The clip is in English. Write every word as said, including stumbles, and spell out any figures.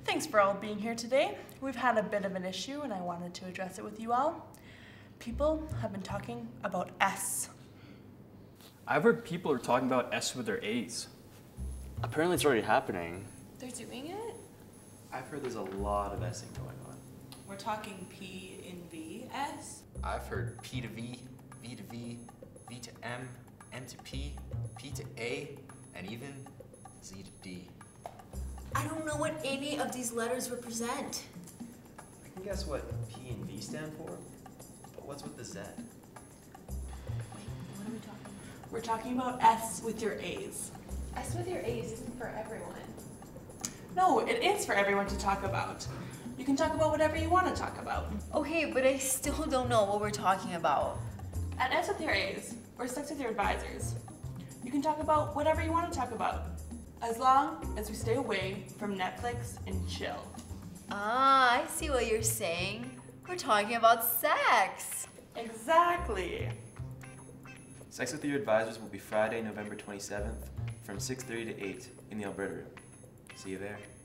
Thanks for all being here today. We've had a bit of an issue and I wanted to address it with you all. People have been talking about S. I've heard people are talking about S with their A's. Apparently it's already happening. They're doing it? I've heard there's a lot of S'ing going on. We're talking P in V, S? I've heard P to V, V to V, V to M, M to P, P to A, and even Z to D. I don't know what any of these letters represent. I can guess what P and V stand for, but what's with the Z? Wait, what are we talking about? We're talking about S with your A's. S with your A's isn't for everyone. No, it is for everyone to talk about. You can talk about whatever you want to talk about. Okay, but I still don't know what we're talking about. At S with your A's, or Sex with your advisors, you can talk about whatever you want to talk about, as long as we stay away from Netflix and chill. Ah, I see what you're saying. We're talking about sex. Exactly. Sex with Your Advisors will be Friday, November twenty-seventh from six thirty to eight in the Alberta Room. See you there.